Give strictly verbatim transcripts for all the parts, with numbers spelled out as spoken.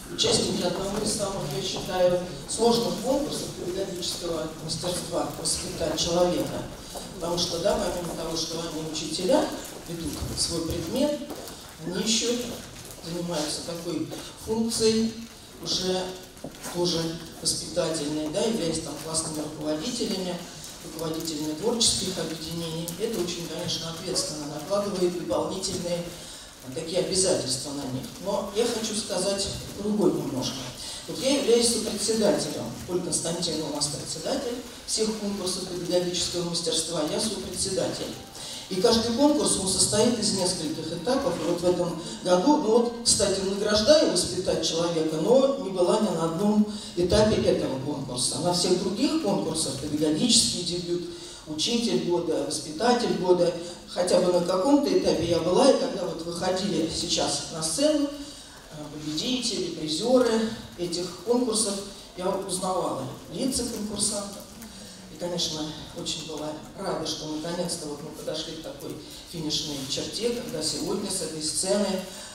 участники одного из самых, я считаю, сложных конкурсов педагогического мастерства «Воспитать человека». Потому что, да, помимо того, что они учителя, ведут свой предмет, они еще занимаются такой функцией, уже тоже воспитательной, да, являясь там классными руководителями, руководителями творческих объединений. Это очень, конечно, ответственно накладывает дополнительные такие обязательства на них. Но я хочу сказать другой немножко. Вот я являюсь сопредседателем, Поль Константин у нас председатель всех конкурсов педагогического мастерства, я сопредседатель. И каждый конкурс он состоит из нескольких этапов. И вот в этом году, ну вот, кстати, награждаю «Воспитать человека», но не была ни на одном этапе этого конкурса. На всех других конкурсах педагогический дебют, учитель года, воспитатель года, хотя бы на каком-то этапе я была, и когда вот выходили сейчас на сцену победители, призеры этих конкурсов, я узнавала лица конкурсантов. И, конечно, очень была рада, что наконец-то вот мы подошли к такой финишной черте, когда сегодня с этой сцены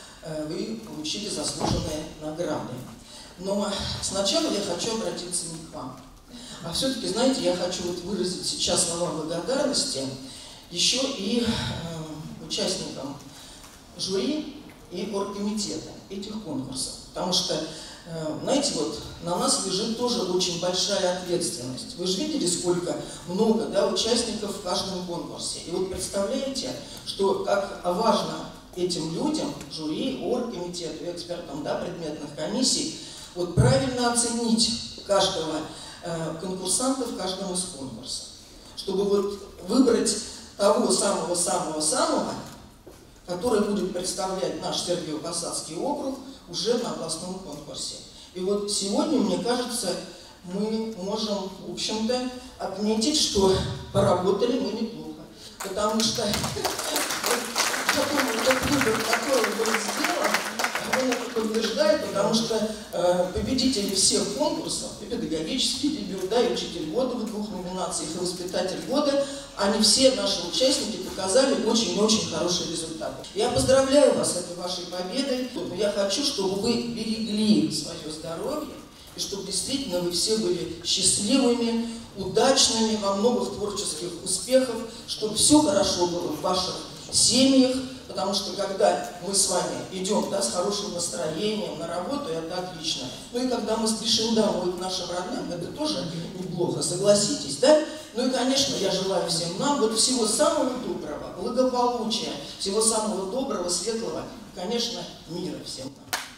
вы получили заслуженные награды. Но сначала я хочу обратиться не к вам. А все-таки, знаете, я хочу вот выразить сейчас слова благодарности еще и э, участникам жюри и оргкомитета этих конкурсов. Потому что, э, знаете, вот на нас лежит тоже очень большая ответственность. Вы же видели, сколько много, да, участников в каждом конкурсе. И вот представляете, что как важно этим людям, жюри, оргкомитету, экспертам, да, предметных комиссий, вот правильно оценить каждого конкурсанта в каждом из конкурсов, чтобы вот выбрать того самого-самого-самого, который будет представлять наш Сергиево-Посадский округ уже на областном конкурсе. И вот сегодня, мне кажется, мы можем, в общем-то, отметить, что поработали мы неплохо. Потому что этот выбор, который был сделан, он это подтверждает, потому что э, победители всех конкурсов, и педагогический дебют, да, и учитель года в двух номинациях, и воспитатель года, они все, наши участники, показали очень-очень хорошие результаты. Я поздравляю вас с этой вашей победой, но я хочу, чтобы вы берегли свое здоровье, и чтобы действительно вы все были счастливыми, удачными, во многих творческих успехах, чтобы все хорошо было в ваших семьях. Потому что когда мы с вами идем, да, с хорошим настроением на работу, это отлично. Ну и когда мы спешим домой к нашим родным, это тоже неплохо, согласитесь, да? Ну и, конечно, я желаю всем нам вот всего самого доброго, благополучия, всего самого доброго, светлого и, конечно, мира всем нам.